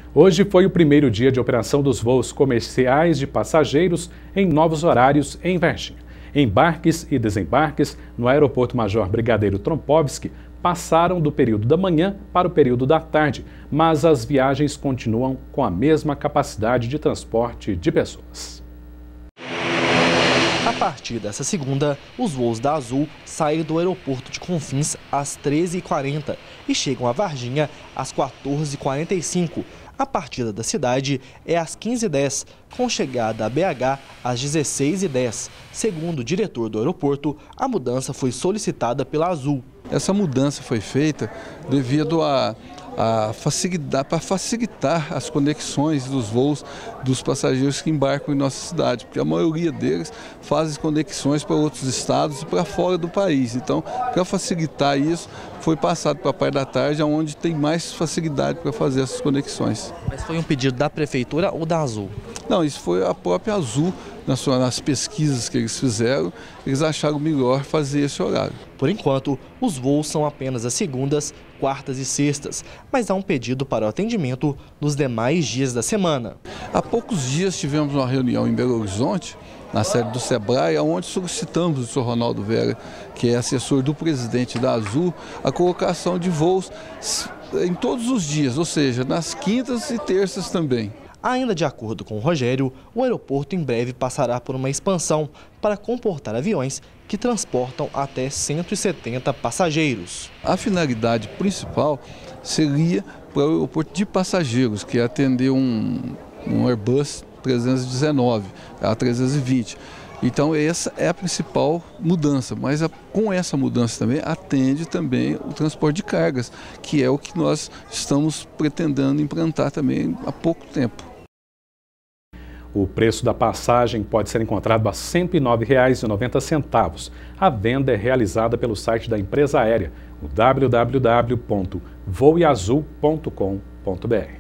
Hoje foi o primeiro dia de operação dos voos comerciais de passageiros em novos horários em Varginha. Embarques e desembarques no Aeroporto Major Brigadeiro Trompowski passaram do período da manhã para o período da tarde, mas as viagens continuam com a mesma capacidade de transporte de pessoas. A partir dessa segunda, os voos da Azul saem do aeroporto de Confins às 13h40 e chegam a Varginha às 14h45. A partida da cidade é às 15h10, com chegada a BH às 16h10. Segundo o diretor do aeroporto, a mudança foi solicitada pela Azul. Essa mudança foi feita devido para facilitar as conexões dos voos dos passageiros que embarcam em nossa cidade, porque a maioria deles faz conexões para outros estados e para fora do país. Então, para facilitar isso, foi passado para a parte da tarde, onde tem mais facilidade para fazer essas conexões. Mas foi um pedido da Prefeitura ou da Azul? Não, isso foi a própria Azul, nas pesquisas que eles fizeram, eles acharam melhor fazer esse horário. Por enquanto, os voos são apenas às segundas, quartas e sextas, mas há um pedido para o atendimento nos demais dias da semana. Há poucos dias tivemos uma reunião em Belo Horizonte, na sede do Sebrae, onde solicitamos do Sr. Ronaldo Vera, que é assessor do presidente da Azul, a colocação de voos em todos os dias, ou seja, nas quintas e terças também. Ainda de acordo com o Rogério, o aeroporto em breve passará por uma expansão para comportar aviões que transportam até 170 passageiros. A finalidade principal seria para o aeroporto de passageiros, que é atender um Airbus 319, a 320. Então essa é a principal mudança, mas com essa mudança também atende também o transporte de cargas, que é o que nós estamos pretendendo implantar também há pouco tempo. O preço da passagem pode ser encontrado a R$ 109,90. A venda é realizada pelo site da empresa aérea, o www.voeazul.com.br.